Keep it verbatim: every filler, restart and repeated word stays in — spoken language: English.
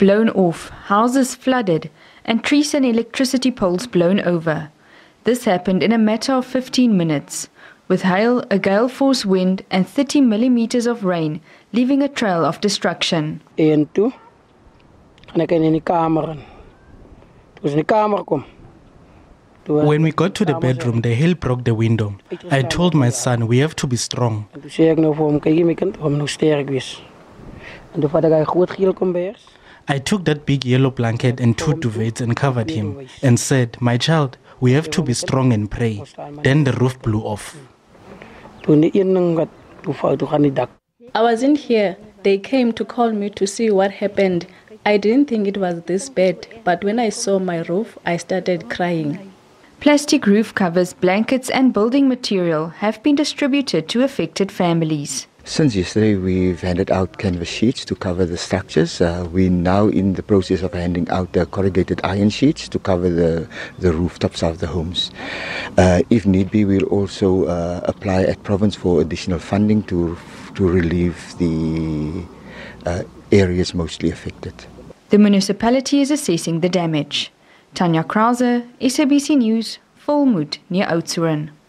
blown off, houses flooded, and trees and electricity poles blown over. This happened in a matter of fifteen minutes, with hail, a gale force wind, and thirty millimeters of rain, leaving a trail of destruction. En toe, en ek in die kamer in. Toe is in die kamer kom. When we got to the bedroom, the hail broke the window. I told my son, we have to be strong. En toe sê ek nou vir hom, kyk jy my kind, hom nou sterk wees. En toe vat ek hy groot geel kombers. I took that big yellow blanket and two duvets and covered him and said, my child, we have to be strong and pray. Then the roof blew off. I wasn't here. They came to call me to see what happened. I didn't think it was this bad, but when I saw my roof, I started crying. Plastic roof covers, blankets and building material have been distributed to affected families. Since yesterday, we've handed out canvas sheets to cover the structures. Uh, we're now in the process of handing out the corrugated iron sheets to cover the, the rooftops of the homes. Uh, if need be, we'll also uh, apply at province for additional funding to, to relieve the uh, areas mostly affected. The municipality is assessing the damage. Tanya Krause, S A B C News, Volmoed near Oudtshoorn.